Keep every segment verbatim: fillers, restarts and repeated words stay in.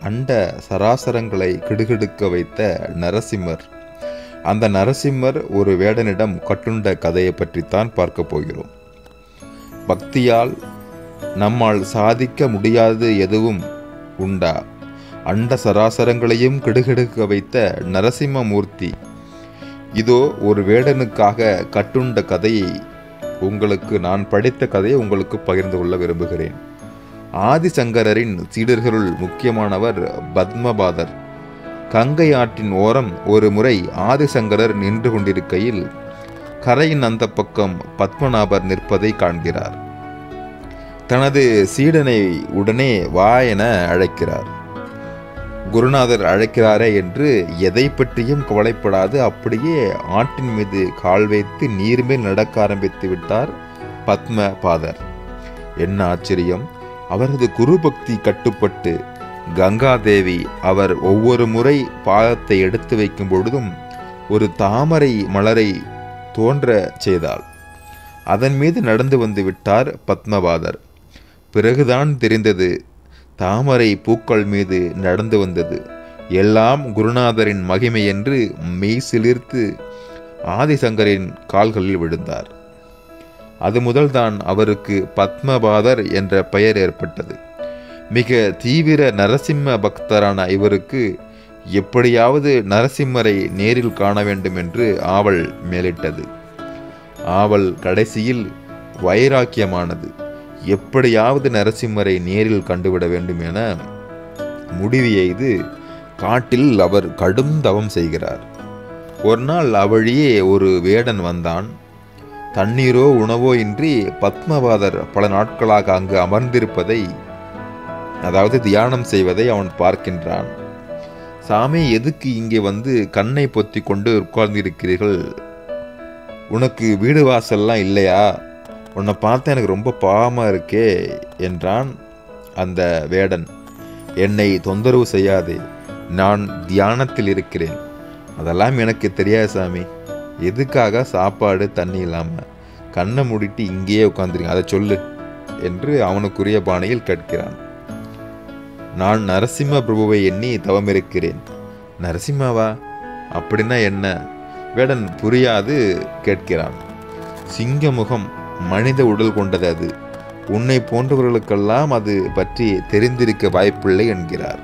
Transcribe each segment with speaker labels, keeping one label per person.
Speaker 1: அண்ட சராசரங்களை கிடுகிடுக்க வைத்த நரசிம்மர். அந்த நரசிம்மர் ஒரு வேடனிடம் கட்டுண்ட கதையை பற்றித்தான் பார்க்க போகிறோம். பக்தியால் நம்மால் சாதிக்க முடியாது எதுவும் உண்டா? அண்ட சராசரங்களையும் கிடுகிடுக்க வைத்த நரசிம்மமூர்த்தி இதோ ஒரு வேடனுக்காக கட்டுண்ட கதையை உங்களுக்கு, நான் படித்த கதையை உங்களுக்கு பகிர்ந்து கொள்ள விரும்புகிறேன். ஆதிசங்கரரின் சீடர்களுள் முக்கியமானவர் பத்மபாதர். கங்கை ஆற்றின் ஓரம் ஒரு முறை ஆதிசங்கரர் நின்று கொண்டிருக்கையில் கரையின் அந்த பக்கம் பத்மநாபர் நிற்பதை காண்கிறார். தனது சீடனை உடனே வா என அழைக்கிறார். குருநாதர் அழைக்கிறாரே என்று எதை பற்றியும் கவலைப்படாது அப்படியே ஆற்றின் மீது கால் வைத்து நீர் மேல் நடக்க ஆரம்பித்து விட்டார் பத்மபாதர். என்ன ஆச்சரியம்! அவரது குரு பக்தி கட்டுப்பட்டு கங்காதேவி அவர் ஒவ்வொரு முறை பாதத்தை எடுத்து வைக்கும் பொழுதும் ஒரு தாமரை மலரை தோன்ற செய்தாள். அதன் மீது நடந்து வந்து விட்டார் பத்மபாதர். பிறகுதான் தெரிந்தது, தாமரை பூக்கள் மீது நடந்து வந்தது எல்லாம் குருநாதரின் மகிமை என்று மெய் சிலிர்த்து ஆதிசங்கரின் கால்களில் விழுந்தார். அது முதல்தான் அவருக்கு பத்மபாதர் என்ற பெயர் ஏற்பட்டது. மிக தீவிர நரசிம்ம பக்தரான இவருக்கு எப்படியாவது நரசிம்மரை நேரில் காண வேண்டும் என்று ஆவல் மேலிட்டது. ஆவல் கடைசியில் வைராக்கியமானது. எப்படியாவது நரசிம்மரை நேரில் கண்டுவிட வேண்டும் என முடிவு எய்து காட்டில் அவர் கடும் தவம் செய்கிறார். ஒரு நாள் அவ்வழியே ஒரு வேடன் வந்தான். தண்ணீரோ உணவோ இன்றி பத்மபாதர் பல நாட்களாக அங்கு அமர்ந்திருப்பதை, அதாவது தியானம் செய்வதை அவன் பார்க்கின்றான். சாமி, எதுக்கு இங்கே வந்து கண்ணை பொத்தி கொண்டு உட்கார்ந்திருக்கிறீர்கள்? உனக்கு வீடு வாசல்லாம் இல்லையா? உன்னை பார்த்தா எனக்கு ரொம்ப பாவமாக இருக்கே என்றான் அந்த வேடன். என்னை தொந்தரவு செய்யாதே, நான் தியானத்தில் இருக்கிறேன். அதெல்லாம் எனக்கு தெரியாது சாமி. எதுக்காக சாப்பாடு தண்ணி இல்லாமல் கண்ணை மூடிட்டு இங்கேயே உட்காந்துருங்க, அதை சொல்லு என்று அவனுக்குரிய பாணியில் கேட்கிறான். நான் நரசிம்ம பிரபுவை எண்ணி தவமிருக்கிறேன். நரசிம்மாவா? அப்படின்னா என்ன? வேடன் புரியாது கேட்கிறான். சிங்கமுகம், மனித உடல் கொண்டது அது. உன்னை போன்றவர்களுக்கெல்லாம் அது பற்றி தெரிந்திருக்க வாய்ப்பில்லை என்கிறார்.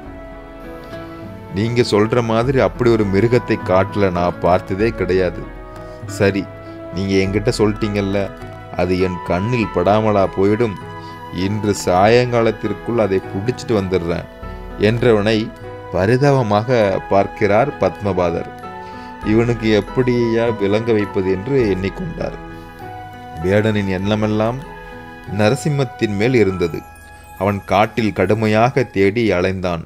Speaker 1: நீங்க சொல்ற மாதிரி அப்படி ஒரு மிருகத்தை காட்டுல நான் பார்த்ததே கிடையாது. சரி, நீங்க என்கிட்ட சொல்லிட்டீங்கல்ல, அது என் கண்ணில் படாமலா போயிடும். இன்று சாயங்காலத்திற்குள் அதை பிடிச்சிட்டு வந்துடுறேன் என்றவனை பரிதாபமாக பார்க்கிறார் பத்மபாதர். இவனுக்கு எப்படியா விளங்க வைப்பது என்று எண்ணிக்கொண்டார். வேடனின் எண்ணமெல்லாம் நரசிம்மத்தின் மேல் இருந்தது. அவன் காட்டில் கடுமையாக தேடி அலைந்தான்.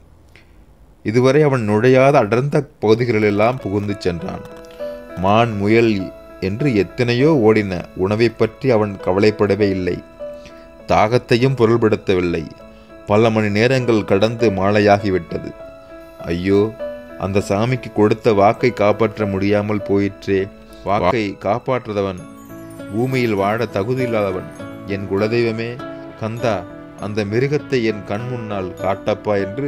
Speaker 1: இதுவரை அவன் நுழையாத அடர்ந்த பகுதிகளெல்லாம் புகுந்து சென்றான். மான், முயல் என்று எத்தனையோ ஓடின. உணவை பற்றி அவன் கவலைப்படவே இல்லை. தாகத்தையும் பொருள்படுத்தவில்லை. பல மணி நேரங்கள் கடந்து மாலையாகிவிட்டது. ஐயோ, அந்த சாமிக்கு கொடுத்த வாக்கை காப்பாற்ற முடியாமல் போயிற்றே. வாக்கை காப்பாற்றுறவன் பூமியில் வாழ தகுதியில்லாதவன். என் குலதெய்வமே கந்தா, அந்த மிருகத்தை என் கண் முன்னால் காட்டப்பா என்று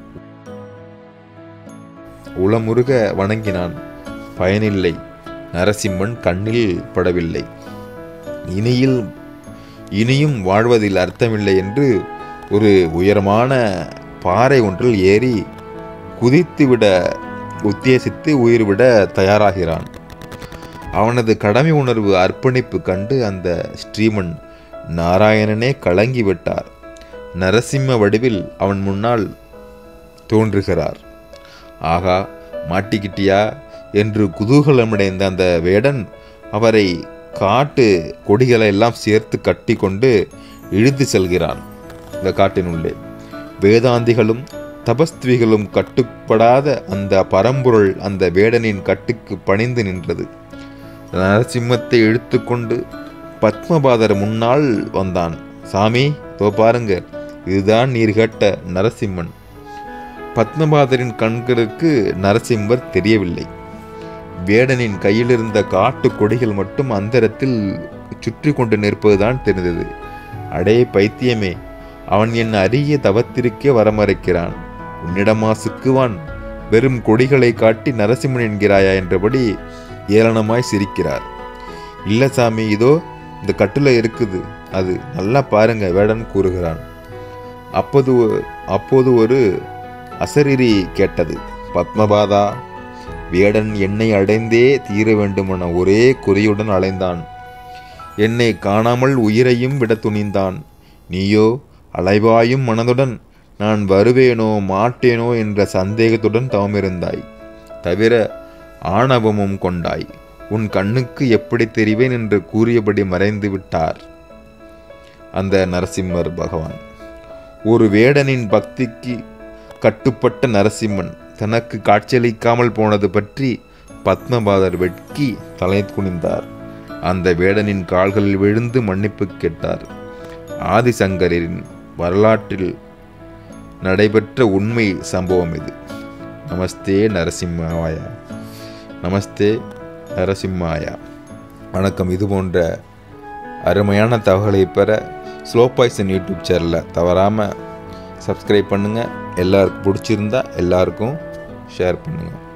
Speaker 1: உளமுருக வணங்கினான். பயனில்லை. நரசிம்மன் கண்ணில் படவில்லை. இனியில் இனியும் வாழ்வதில் அர்த்தமில்லை என்று ஒரு உயரமான பாறை ஒன்றில் ஏறி குதித்துவிட உத்தேசித்து உயிர்விட தயாராகிறான். அவனது கடமை உணர்வு, அர்ப்பணிப்பு கண்டு அந்த ஸ்ரீமன் நாராயணனே கலங்கி விட்டார். நரசிம்ம வடிவில் அவன் முன்னால் தோன்றுகிறார். ஆகா, மாட்டிக்கிட்டியா என்று குதூகலமடைந்த அந்த வேடன் அவரை காட்டு கொடிகளை எல்லாம் சேர்த்து கட்டி கொண்டு இழுத்து செல்கிறான். இந்த காட்டினுள்ளே வேதாந்திகளும் தபஸ்துவிகளும் கட்டுப்படாத அந்த பரம்பொருள் அந்த வேடனின் கட்டுக்கு பணிந்து நின்றது. நரசிம்மத்தை இழுத்து கொண்டு பத்மபாதர் முன்னால் வந்தான். சாமி, தோ பாருங்க, இதுதான் நீர் கேட்ட நரசிம்மன். பத்மபாதரின் கண்களுக்கு நரசிம்மர் தெரியவில்லை. வேடனின் கையிலிருந்த காட்டு கொடிகள் மட்டும் அந்தரத்தில் சுற்றி கொண்டு நிற்பதுதான் தெரிந்தது. அடே பைத்தியமே, அவன் என் அரிய தவத்திற்கே வரமறைக்கிறான். உன்னிடமா சிக்குவான்? வெறும் கொடிகளை காட்டி நரசிம்மன் என்கிறாயா என்றபடி ஏளனமாய் சிரிக்கிறார். இல்ல சாமி, இதோ இந்த கட்டுல இருக்குது, அது நல்லா பாருங்க வேடன் கூறுகிறான். அப்போது அப்போது ஒரு அசரீரி கேட்டது. பத்மபாதா, வேடன் என்னை அடைந்தே தீர வேண்டுமென ஒரே குறியுடன் அலைந்தான். என்னை காணாமல் உயிரையும் விட துணிந்தான். நீயோ அலைவாயும் மனதுடன் நான் வருவேனோ மாட்டேனோ என்ற சந்தேகத்துடன் தவமிருந்தாய். தவிர ஆணவமும் கொண்டாய். உன் கண்ணுக்கு எப்படி தெரிவேன் என்று கூறியபடி மறைந்து விட்டார் அந்த நரசிம்மர் பகவான். ஒரு வேடனின் பக்திக்கு கட்டுப்பட்ட நரசிம்மன் தனக்கு காட்சியளிக்காமல் போனது பற்றி பத்மபாதர் வெட்கி தலை குனிந்தார். அந்த வேடனின் கால்களில் விழுந்து மன்னிப்பு கேட்டார். ஆதிசங்கரின் வரலாற்றில் நடைபெற்ற உண்மை சம்பவம் இது. நமஸ்தே நரசிம்மாயா, நமஸ்தே நரசிம்மாயா. வணக்கம். இது போன்ற அருமையான தகவலை பெற ஸ்லோ பாய்சன் யூடியூப் சேனலை தவறாமல் சப்ஸ்கிரைப் பண்ணுங்கள். எல்லாருக்கும் பிடிச்சிருந்தா எல்லாருக்கும் ஷேர் பண்ணுங்கள்.